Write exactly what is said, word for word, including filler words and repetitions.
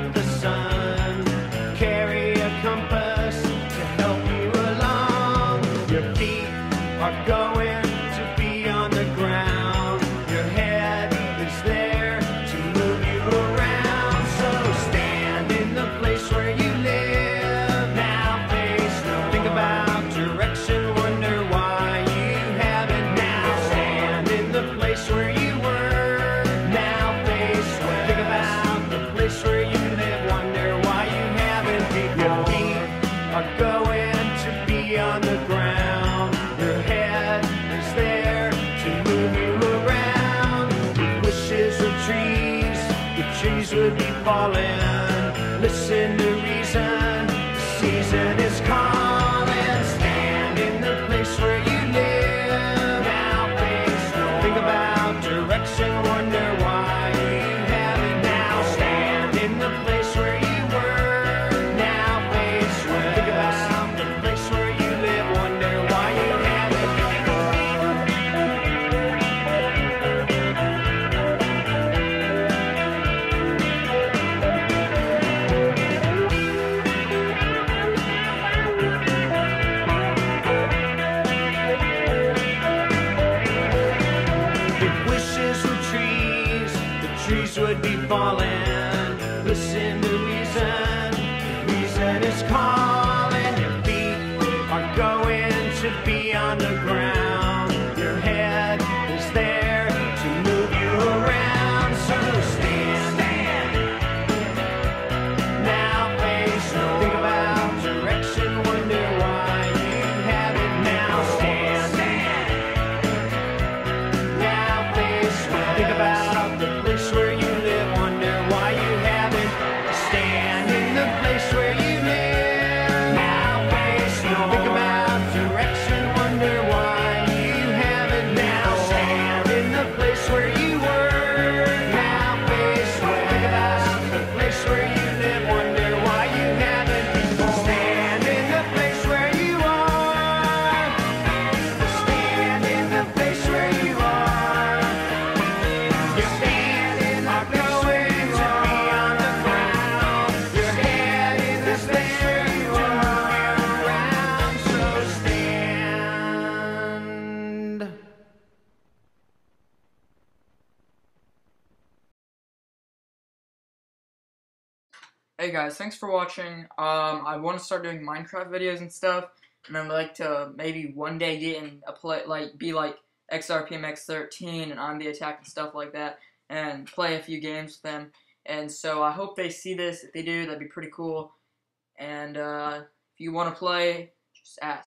of the sun. Carry a compass to help you along. Your feet are going to be on the ground. Your head is there to move you around. So stand in the place where you live. Now face no. Think about direction, wonder why you haven't. Now stand in the place where you were. Now face where. Think about the place where you live, wonder why you haven't. Your feet are going to be on the ground. Your head is there to move you around. If wishes were trees, the trees would be falling. Listen to reason, the season is calling. Stand in the place where you live. Now face no. Think about direction, wonder why you haven't. Now stand in the place where you were. Now face where. Think about the place where you live, wonder why you haven't. If wishes were trees, the trees would be falling. Listen to reason, reason is calling. Your feet are going to be on the ground. Your head is there to move you around. So stand, stand. Now face no. Think about direction, wonder why you haven't. Now stand, stand. Now face where. Think about the place where you live, wonder why you haven't. Stand in the place where you live. Now face no. Think about direction, wonder why you haven't. Now stand in the place where you were. Now face where. Think about the place where you live, wonder why you haven't before. Stand in the place where you are. Stand in the place where you are. Your feet are going to be on the ground. Your head is there to move you around. So stand. Hey guys, thanks for watching. Um, I want to start doing Minecraft videos and stuff, and I'd like to maybe one day get in a play, like be like X R P M X thirteen and ImTheAttack and stuff like that, and play a few games with them. And so I hope they see this. If they do, that'd be pretty cool. And uh, if you want to play, just ask.